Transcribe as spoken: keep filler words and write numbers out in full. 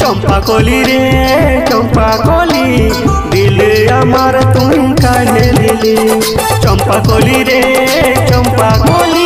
चंपा कोली रे चंपा कोली दिल अमर तुम काढ़े लिली। चंपा कोली रे चंपा कोली